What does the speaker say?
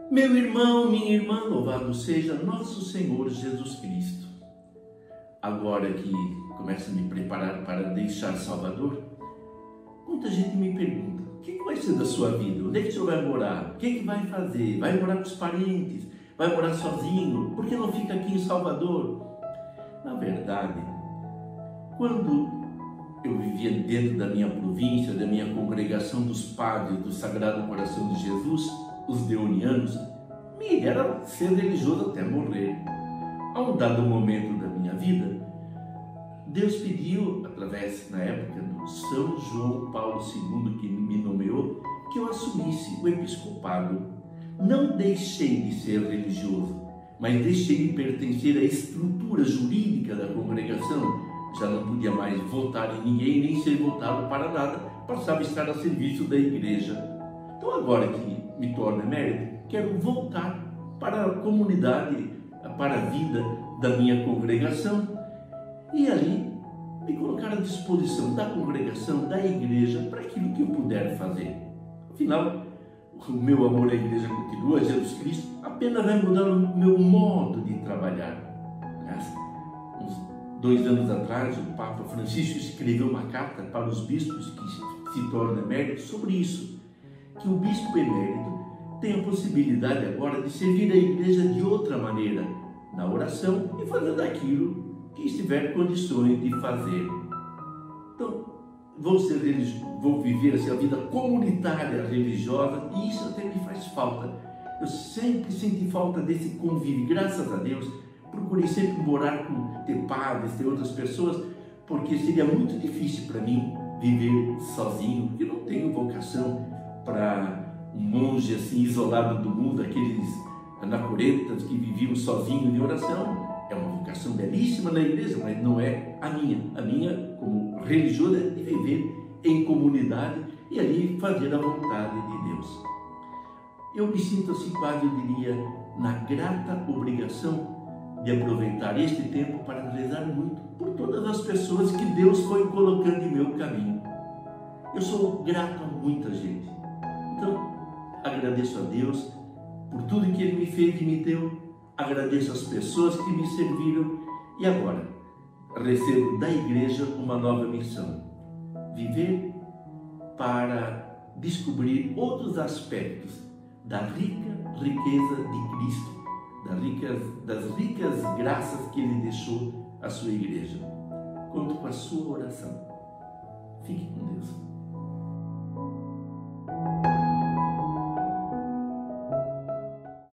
Meu irmão, minha irmã, louvado seja nosso Senhor Jesus Cristo. Agora que começo a me preparar para deixar Salvador, muita gente me pergunta: o que vai ser da sua vida? Onde é que o senhor vai morar? O que vai fazer? Vai morar com os parentes? Vai morar sozinho? Por que não fica aqui em Salvador? Na verdade, quando eu vivia dentro da minha província, da minha congregação dos padres do Sagrado Coração de Jesus, os deonianos, me era ser religioso até morrer. A um dado momento da minha vida, Deus pediu, através, na época, do São João Paulo II, que me nomeou, que eu assumisse o episcopado. Não deixei de ser religioso, mas deixei de pertencer à estrutura jurídica da congregação. Já não podia mais votar em ninguém, nem ser votado para nada, passava a estar a serviço da igreja. Então, agora que me torno emérito, quero voltar para a comunidade, para a vida da minha congregação e ali me colocar à disposição da congregação, da igreja, para aquilo que eu puder fazer. Afinal, o meu amor à igreja continua, Jesus Cristo, apenas vai mudar o meu modo de trabalhar. Uns 2 anos atrás, o Papa Francisco escreveu uma carta para os bispos que se tornam eméritos sobre isso, que o bispo emérito tem a possibilidade agora de servir a igreja de outra maneira, na oração e fazendo aquilo que estiver condições de fazer. Então, vou viver assim, a vida comunitária religiosa, e isso até me faz falta. Eu sempre senti falta desse convívio, graças a Deus. Procurei sempre morar ter padres, ter outras pessoas, porque seria muito difícil para mim viver sozinho, porque eu não tenho vocação para um monge assim isolado do mundo, aqueles anacoretas que viviam sozinhos de oração. É uma vocação belíssima na igreja, mas não é a minha. A minha, como religioso, é de viver em comunidade e ali fazer a vontade de Deus. Eu me sinto assim, quase eu diria, na grata obrigação de aproveitar este tempo para rezar muito por todas as pessoas que Deus foi colocando em meu caminho. Eu sou grato a muita gente. Então, agradeço a Deus por tudo que Ele me fez e me deu. Agradeço as pessoas que me serviram. E agora, recebo da igreja uma nova missão. Viver para descobrir outros aspectos da rica riqueza de Cristo, das ricas graças que Ele deixou à sua igreja. Conto com a sua oração. Fique com